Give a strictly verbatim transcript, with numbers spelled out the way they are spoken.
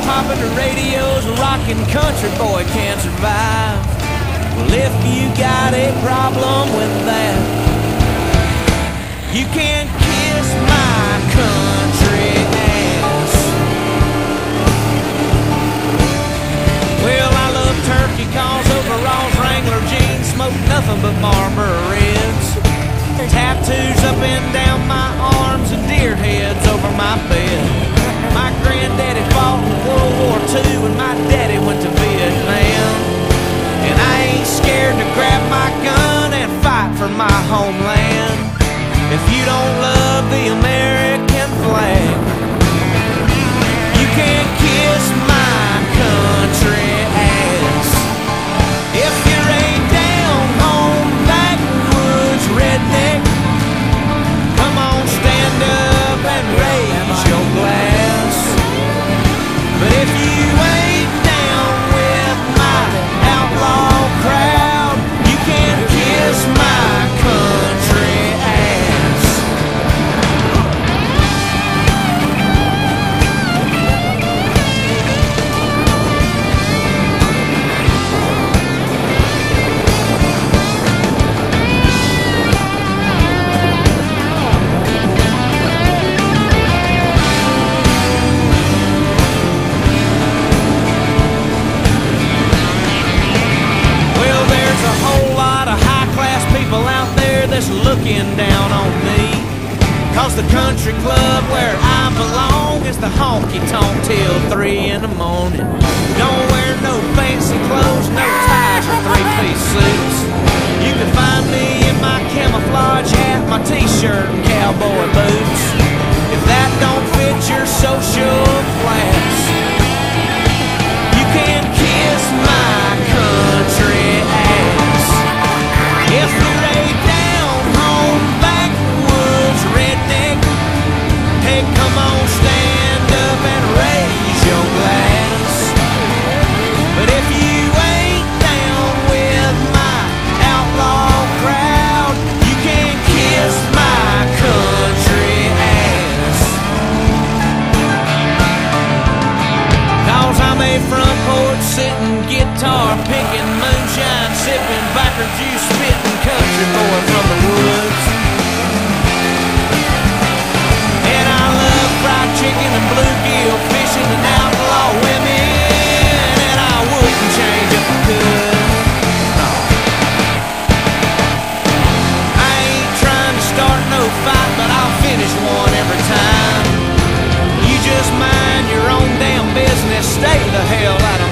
popping the radios, rocking country boy can't survive. Well, if you got a problem with that, you can kiss my country ass. Well, I love turkey calls, overalls, Wrangler jeans, smoke nothing but Marlboro Reds. Tattoos up and down my arms and deer heads over my bed. My granddaddy fought in World War Two and my daddy went to Vietnam. And I ain't scared to grab my gun and fight for my homeland. If you don't love the American flag, you can't kiss my country ass. If you're a down home backwoods redneck, come on, stand up and raise your glass. But if you ain't down with my outlaw crowd, you can't kiss my country ass. That's looking down on me, 'cause the country club where I belong is the honky-tonk till three in the morning. Don't wear no fancy clothes, no ties or three-piece suits. You can find me in my camouflage hat, my t-shirt and cowboy boots. If that don't fit your social class, you can kiss my country ass. If you're a hey, come on, stand up and raise your glass. But if you ain't down with my outlaw crowd, you can't kiss my country ass. 'Cause I'm a front porch sitting, guitar picking, moonshine sipping, biker juice spitting country boy from the woods. Fried chicken and bluegill fishing and outlaw women, and I wouldn't change if I could. No. I ain't trying to start no fight, but I'll finish one every time. You just mind your own damn business, stay the hell out of